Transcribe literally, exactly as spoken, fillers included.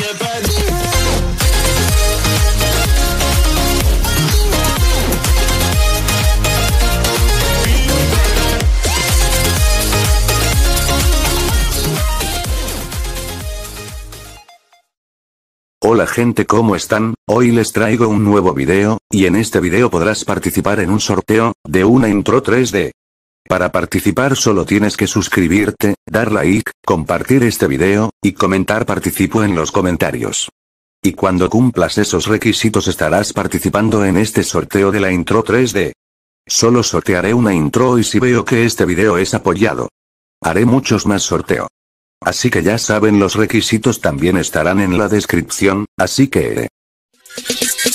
Hola gente, ¿cómo están? Hoy les traigo un nuevo video, y en este video podrás participar en un sorteo, de una intro tres D. Para participar solo tienes que suscribirte, dar like, compartir este video, y comentar participo en los comentarios. Y cuando cumplas esos requisitos estarás participando en este sorteo de la intro tres D. Solo sortearé una intro y si veo que este video es apoyado, haré muchos más sorteo. Así que ya saben, los requisitos también estarán en la descripción, así que...